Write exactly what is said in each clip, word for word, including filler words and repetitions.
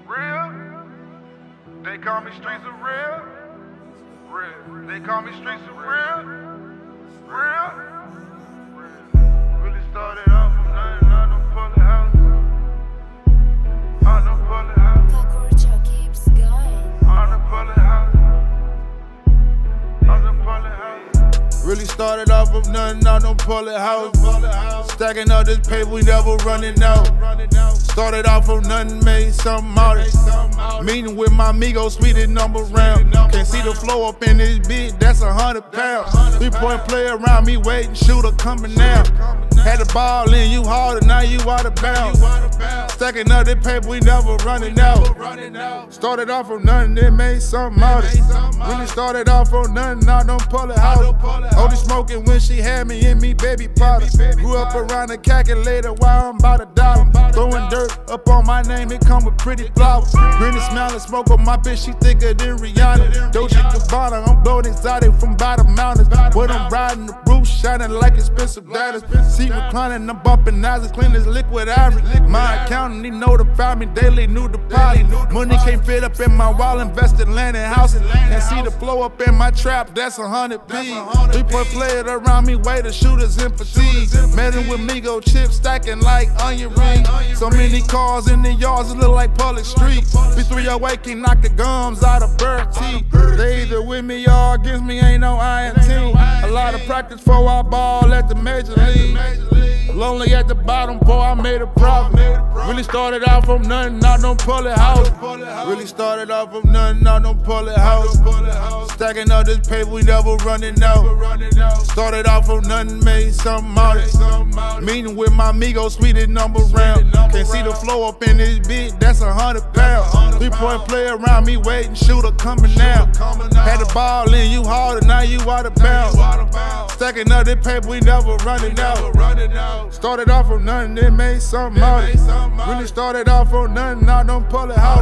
Real. They call me Streetza real. Real. They call me Streetza real. Real. Really started off from nothing. I don't pull it out. I don't pull it out. Kokurcho keeps going. I don't pull it out. I don't pull it out. Really started off from nothing. I don't pull it out. Stacking up this paper, we never running out. Started off from nothing, made something out of it. Meeting with my amigo, sweetest number round. Can't see the flow up in this bitch, that's a hundred pounds. Three point play around me, waiting, shooter coming now. Had the ball in, you harder, now you out of bounds. Stacking up this paper, we never running out. Started off from nothing, then made something out of it. Really started off from nothing, I don't pull it out. Only smoking when she had me in me, baby powder. Grew up around the calculator while I'm about a dollar. Throwing dirt up on my name, it come with pretty flowers. Grinning, smiling, smoke on my bitch, she thicker than Rihanna. Dolce Gabbana, I'm blowing exotic from bottom mountains. But I'm riding the roof, shining like expensive diamonds. Seat reclining, I'm bumping knives, clean as liquid ivory. My accountant, he notified me daily, new deposit. Money can't fit up in my wall, invested land and houses. And see the flow up in my trap, that's a hundred P. Three point player around me, way the shooters in fatigue. Met him with Migo chips, stacking like onion rings. So many cars in the yards, it look like public street. B three oh eight can knock the gums out of bird teeth. They either with me or against me, ain't no I N team. A lot of practice for I ball at the major league. Lonely at the bottom, boy, I made a profit. Really started out from nothing, I don't pull it out. Really started out from nothing, I don't pull it out. Stacking up this paper, we never running out. Started off from nothing, made something out of it. Meeting with my amigo, sweetest number round. Can't see the flow up in this bitch, that's a hundred pounds. Three point play around me, waiting, shooter coming now. Had the ball in, you harder, now you out of bounds. Stacking up this paper, we never running out. Started off from nothing, then made something out of it. Really started off from nothing, I don't pull it out.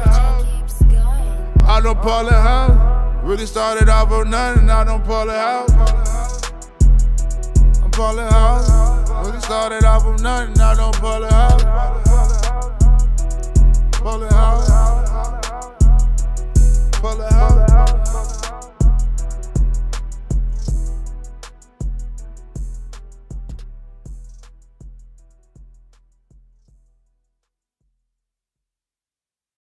I don't pull it out. Really started off from nothing, I don't pull it out. I pull it out. Really started off from nothing, I don't pull it out. Pull it out. Pull it out.